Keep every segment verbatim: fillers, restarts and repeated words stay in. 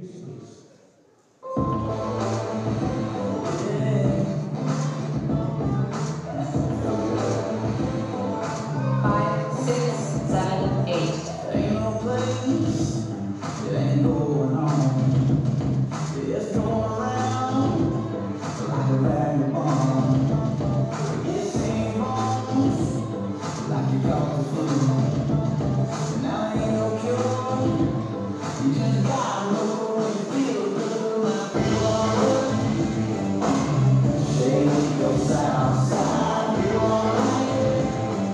Five, six, seven, eight. Ain't no place, it ain't going on. It's going around like a vagabond. It seems almost like you caught the flu. Now ain't no cure, you just gotta know when you feel good. Like feel alright. Shake your south side, feel alright.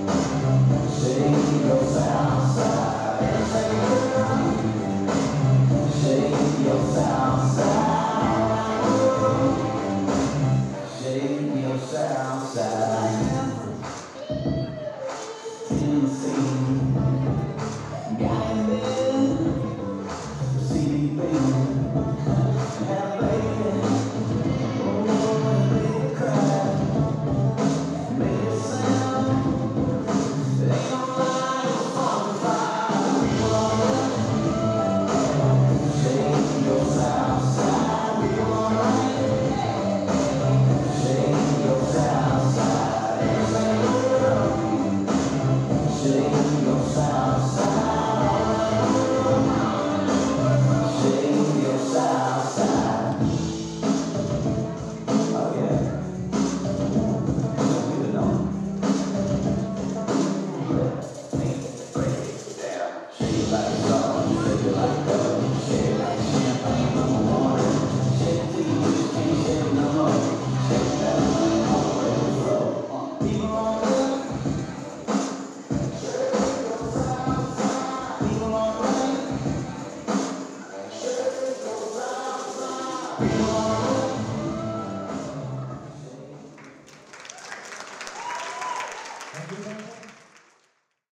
Shake your south side, and say girl. Shake your south side, shake your south side.